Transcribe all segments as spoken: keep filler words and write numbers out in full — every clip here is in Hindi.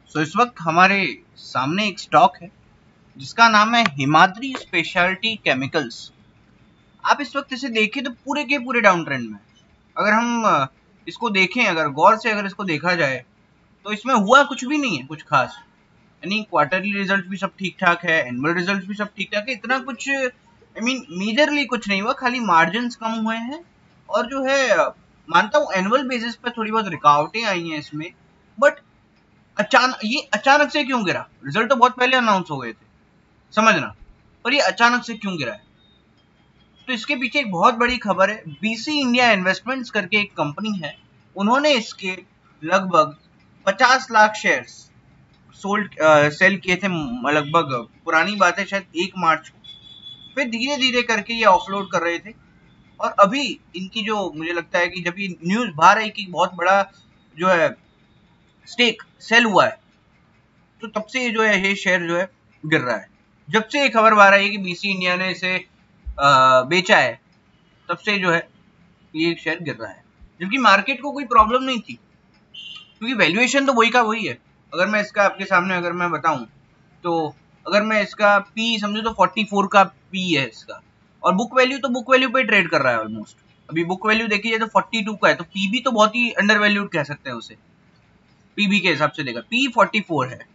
सो इस वक्त हमारे सामने एक स्टॉक है जिसका नाम है हिमाद्री स्पेशलिटी केमिकल्स। आप इस वक्त इसे देखें तो पूरे के पूरे डाउन ट्रेंड में। अगर हम इसको देखें, अगर गौर से अगर इसको देखा जाए तो इसमें हुआ कुछ भी नहीं है कुछ खास। यानी क्वार्टरली रिजल्ट भी सब ठीक ठाक है, एनुअल रिजल्ट भी सब ठीक ठाक है, इतना कुछ आई मीन मेजरली कुछ नहीं हुआ, खाली मार्जिन कम हुए हैं। और जो है मानता हूँ एनुअल बेसिस पे थोड़ी बहुत रुकावटें आई हैं इसमें, बट अचानक ये अचानक से क्यों गिरा? रिजल्ट तो बहुत पहले अनाउंस हो गए थे, समझना, पर ये अचानक से क्यों गिरा है? तो इसके पीछे एक बहुत बड़ी खबर है। बीसी इंडिया इन्वेस्टमेंट्स करके एक कंपनी है, उन्होंने इसके लगभग पचास लाख शेयर्स सोल्ड सेल किए थे। लगभग पुरानी बात है, शायद एक मार्च को। फिर धीरे धीरे करके ये ऑफलोड कर रहे थे और अभी इनकी जो मुझे लगता है कि जब ये न्यूज बाहर आई कि बहुत बड़ा जो है स्टेक सेल हुआ है, तो तब से जो है ये शेयर जो है गिर रहा है। जब से ये खबर बाहर आई है कि बीसी इंडिया ने इसे आ, बेचा है, तब से जो है ये शेयर गिर रहा है, जबकि मार्केट को कोई प्रॉब्लम नहीं थी, क्योंकि वैल्यूएशन तो वही का वही है। अगर मैं इसका आपके सामने अगर मैं बताऊं तो अगर मैं इसका पी समझू तो चौवालीस का पी है इसका, और बुक वैल्यू तो बुक वैल्यू पे ट्रेड कर रहा है ऑलमोस्ट। अभी बुक वैल्यू देखी जाए तो बयालीस का है, तो पीबी तो बहुत ही अंडर वैल्यूड कह सकते हैं उसे। पीबी के हिसाब से देखा पी चौवालीस है।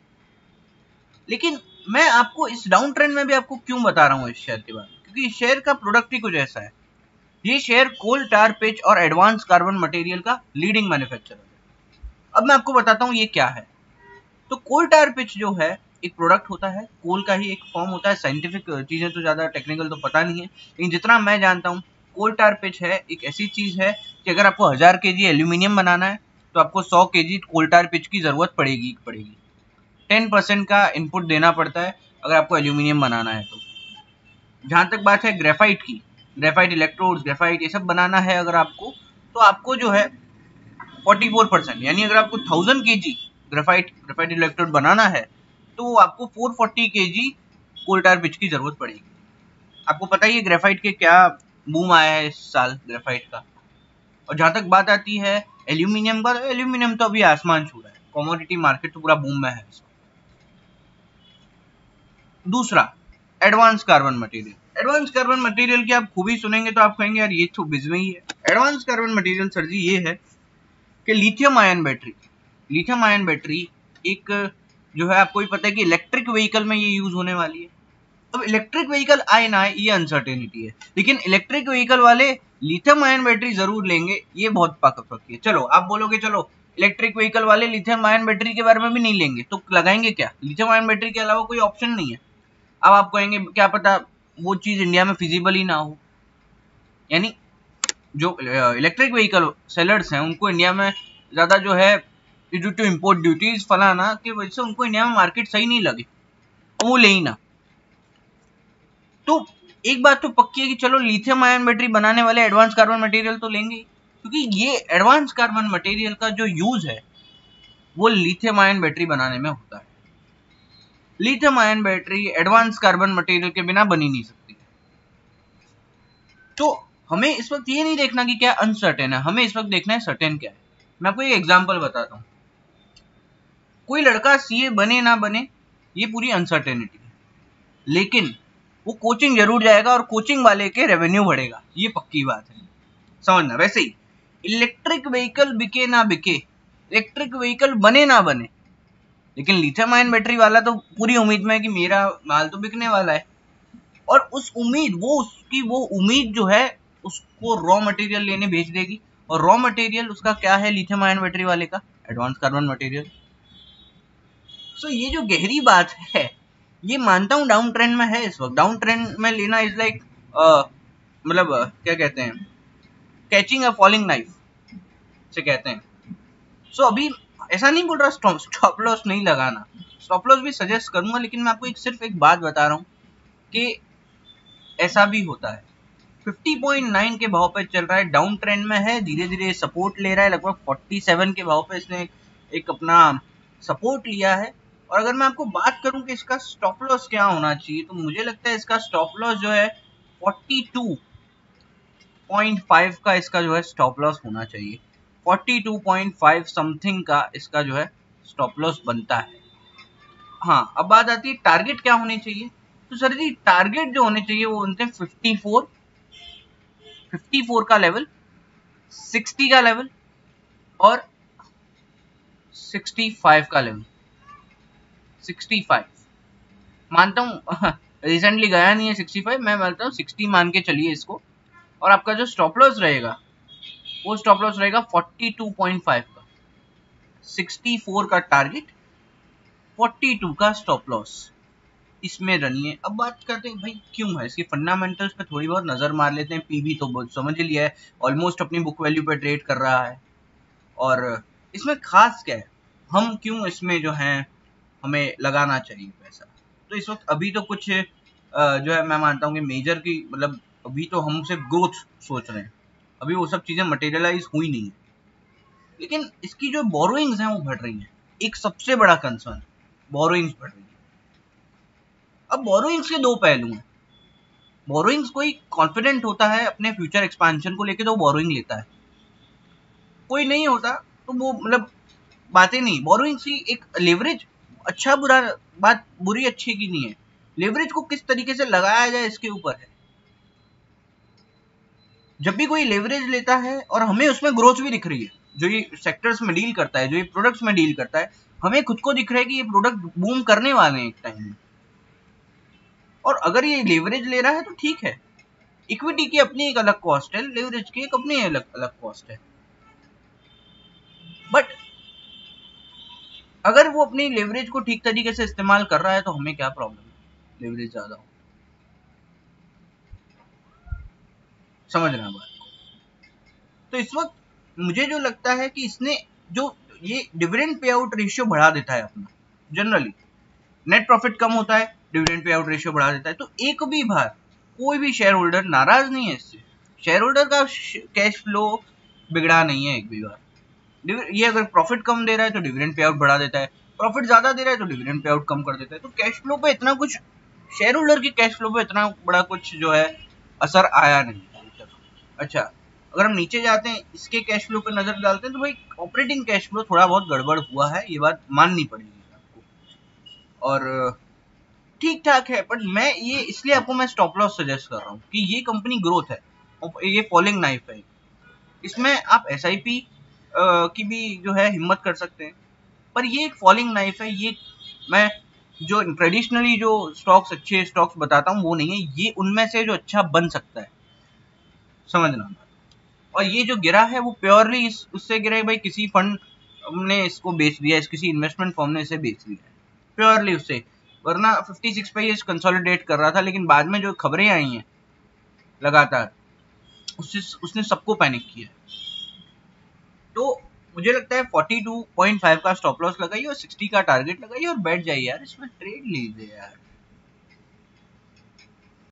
लेकिन मैं आपको इस डाउन ट्रेंड में भी आपको क्यों बता रहा हूँ इस शेयर के बारे में, क्योंकि इस शेयर का प्रोडक्ट ही कुछ ऐसा है। ये शेयर कोल टार पिच और एडवांस कार्बन मटेरियल का लीडिंग मैन्युफैक्चरर है। अब मैं आपको बताता हूँ ये क्या है। तो कोल टार पिच जो है एक प्रोडक्ट होता है, कोल का ही एक फॉर्म होता है। साइंटिफिक चीजें तो ज्यादा टेक्निकल तो पता नहीं है, लेकिन जितना मैं जानता हूँ कोल टार पिच है एक ऐसी चीज है कि अगर आपको हजार के जी एल्यूमिनियम बनाना है तो आपको सौ के जी कोल टार पिच की जरूरत पड़ेगी पड़ेगी टेन परसेंट का इनपुट देना पड़ता है अगर आपको एल्यूमिनियम बनाना है तो। जहां तक बात है ग्रेफाइट की, ग्रेफाइट इलेक्ट्रोड्स, ग्रेफाइट ये सब बनाना है अगर आपको, तो आपको जो है चौवालीस परसेंट, यानी अगर आपको थाउजेंड के जी ग्रेफाइट ग्रेफाइट इलेक्ट्रोड बनाना है तो आपको चार सौ चालीस के जी कोल टार पिच की जरूरत पड़ेगी। आपको पता ही है ग्रेफाइट के क्या बूम आया है इस साल ग्रेफाइट का। और जहां तक बात आती है एल्यूमिनियम का, तो एल्यूमिनियम तो अभी आसमान छू रहा है, कमोडिटी मार्केट तो पूरा बूम में है। दूसरा, advance carbon material. Advance carbon material की आप खूबी सुनेंगे तो आप कहेंगे यार ये तो बिजनेस ही है। Advance carbon material sir ji ये है कि lithium ion battery. Lithium ion battery एक जो है आपको भी पता है कि इलेक्ट्रिक व्हीकल में ये यूज होने वाली है। अब इलेक्ट्रिक व्हीकल आए ना आए ये अनसर्टेनिटी है, लेकिन इलेक्ट्रिक व्हीकल वाले लिथियम आयन बैटरी जरूर लेंगे, ये बहुत पक्की है। चलो आप बोलोगे चलो इलेक्ट्रिक व्हीकल वाले लिथियम आयन बैटरी के बारे में भी नहीं लेंगे तो लगाएंगे क्या? लिथियम आयन बैटरी के अलावा कोई ऑप्शन नहीं है। अब आप कहेंगे क्या पता वो चीज इंडिया में फिजिबल ही ना हो, यानी जो इलेक्ट्रिक व्हीकल सेलर्स हैं उनको इंडिया में ज्यादा जो है ड्यू टू इम्पोर्ट ड्यूटीज फलाना की वजह से उनको इंडिया में मार्केट सही नहीं लगे, वो ले ही ना। तो एक बात तो पक्की है कि चलो लिथियम आयन बैटरी बनाने वाले एडवांस कार्बन मटेरियल तो लेंगे, क्योंकि ये एडवांस कार्बन मटेरियल का जो यूज है वो लिथियम आयन बैटरी बनाने में होता है। Lithium ion battery advance carbon material के बिना बनी नहीं सकती। तो हमें इस वक्त ये नहीं देखना कि क्या अनसर्टेन है, हमें इस वक्त देखना है सर्टेन क्या है। मैं आपको एक एग्जांपल बताता हूँ। कोई लड़का सीए बने ना बने ये पूरी अनसर्टेनिटी है, लेकिन वो कोचिंग जरूर जाएगा और कोचिंग वाले के रेवेन्यू बढ़ेगा, ये पक्की बात है, समझना। वैसे ही इलेक्ट्रिक व्हीकल बिके ना बिके, इलेक्ट्रिक व्हीकल बने ना बने, लेकिन लिथियम आयन बैटरी वाला तो पूरी उम्मीद में है कि मेरा माल तो बिकने वाला है। और उस उम्मीद वो उसकी वो उम्मीद जो है उसको रॉ मटेरियल लेने भेज देगी, और रॉ मटेरियल उसका क्या है लिथियम आयन बैटरी वाले का? Advance carbon material. सो ये जो गहरी बात है ये मानता हूं डाउन ट्रेंड में है। इस वक्त डाउन ट्रेंड में लेना इज लाइक मतलब uh, क्या कहते हैं, कैचिंग अ फॉलिंग नाइफ से कहते हैं। सो so, अभी ऐसा नहीं बोल रहा स्टॉप लॉस नहीं लगाना, स्टॉप लॉस भी सजेस्ट करूंगा, लेकिन मैं आपको एक सिर्फ एक बात बता रहा हूं कि ऐसा भी होता है। पचास पॉइंट नौ के भाव पे चल रहा है, डाउन ट्रेंड में है, धीरे धीरे सपोर्ट ले रहा है, लगभग सैंतालीस के भाव पे इसने एक अपना सपोर्ट लिया है। और अगर मैं आपको बात करूं कि इसका स्टॉप लॉस क्या होना चाहिए, तो मुझे लगता है इसका स्टॉप लॉस जो है बयालीस पॉइंट पाँच का इसका जो है स्टॉप लॉस होना चाहिए। बयालीस पॉइंट पाँच समथिंग का इसका जो है स्टॉप लॉस बनता है। हाँ, अब बात आती है टारगेट क्या होने चाहिए। तो सर जी टारगेट जो होने चाहिए वो होते हैं फिफ्टी फोर, फिफ्टी फोर का लेवल, सिक्सटी का लेवल और सिक्सटी फाइव का लेवल। सिक्सटी फाइव मानता हूँ रिसेंटली गया नहीं है सिक्सटी फाइव, मैं मानता हूँ सिक्सटी मान के चलिए इसको। और आपका जो स्टॉप लॉस रहेगा वो स्टॉप लॉस रहेगा फोर्टी टू पॉइंट फाइव का, सिक्सटी फोर का टारगेट, फोर्टी टू का स्टॉप लॉस, इसमें रनिए। अब बात करते हैं भाई क्यों है, इसके फंडामेंटल्स पे थोड़ी बहुत नजर मार लेते हैं। पीबी तो बहुत समझ लिया है, ऑलमोस्ट अपनी बुक वैल्यू पे ट्रेड कर रहा है। और इसमें खास क्या है, हम क्यों इसमें जो है हमें लगाना चाहिए पैसा। तो इस वक्त अभी तो कुछ जो है मैं मानता हूँ कि मेजर की मतलब अभी तो हम सिर्फ ग्रोथ सोच रहे हैं, अभी वो सब चीजें मटेरियलाइज हुई नहीं है। लेकिन इसकी जो बोरोइंग्स हैं वो बढ़ रही हैं, एक सबसे बड़ा कंसर्न बोरोइंग्स बढ़ रही है। अब बोरोइंग्स के दो पहलू हैं। बोरोइंग्स कोई कॉन्फिडेंट होता है अपने फ्यूचर एक्सपेंशन को लेके तो बोरोइंग लेता है, कोई नहीं होता तो वो मतलब बातें नहीं। बोरोइंग्स की एक लेवरेज, अच्छा बुरा बात बुरी अच्छी की नहीं है, लेवरेज को किस तरीके से लगाया जाए इसके ऊपर है। जब भी कोई लेवरेज लेता है और हमें उसमें ग्रोथ भी दिख रही है, जो ये सेक्टर्स में डील करता है, जो ये प्रोडक्ट्स में डील करता है, हमें खुद को दिख रहा है कि ये प्रोडक्ट बूम करने वाले हैं एक टाइम में, और अगर ये लेवरेज ले रहा है तो ठीक है। इक्विटी की अपनी एक अलग कॉस्ट है, लेवरेज की एक अपनी अलग अलग कॉस्ट है। बट अगर वो अपनी लेवरेज को ठीक तरीके से इस्तेमाल कर रहा है तो हमें क्या प्रॉब्लम है लेवरेज ज्यादा हो, समझ रहे हैं बात को। तो इस वक्त मुझे जो लगता है कि इसने जो ये डिविडेंड पे आउट रेशियो बढ़ा देता है अपना, जनरली नेट प्रॉफिट कम होता है, डिविडेंड पे आउट रेशियो बढ़ा देता है, तो एक भी बार कोई भी शेयर होल्डर नाराज नहीं है इससे। शेयर होल्डर का कैश फ्लो बिगड़ा नहीं है एक भी बार। ये अगर प्रॉफिट कम दे रहा है तो डिविडेंड पे आउट बढ़ा देता है, प्रॉफिट ज्यादा दे रहा है तो डिविडेंड पे आउट कम कर देता है। तो कैश फ्लो पे इतना कुछ, शेयर होल्डर की कैश फ्लो पे इतना बड़ा कुछ जो है असर आया नहीं अभी तक। अच्छा, अगर हम नीचे जाते हैं इसके कैश फ्लो पे नजर डालते हैं तो भाई ऑपरेटिंग कैश फ्लो थोड़ा बहुत गड़बड़ हुआ है, ये बात माननी पड़ेगी आपको, और ठीक ठाक है। बट मैं ये इसलिए आपको मैं स्टॉप लॉस सजेस्ट कर रहा हूँ कि ये कंपनी ग्रोथ है, ये फॉलिंग नाइफ है, इसमें आप एस आई पी की भी जो है हिम्मत कर सकते हैं, पर ये एक फॉलिंग नाइफ है। ये मैं जो ट्रेडिशनली जो स्टॉक्स अच्छे स्टॉक्स बताता हूँ वो नहीं है, ये उनमें से जो अच्छा बन सकता है, समझना। और ये जो गिरा है वो प्योरली इस उससे गिरा है भाई, किसी फंड ने इसको बेच दिया, इस किसी इन्वेस्टमेंट फर्म ने इसे बेच दिया है प्योरली उससे, वरना फिफ्टी सिक्स पे ये कंसोलिडेट कर रहा था। लेकिन बाद में जो खबरें आई हैं लगातार उससे उसने सबको पैनिक किया। तो मुझे लगता है फोर्टी टू पॉइंट फाइव का स्टॉप लॉस लगाइए और सिक्सटी का टारगेट लगाइए और बैठ जाइए यार, इसमें ट्रेड लीजिए यार।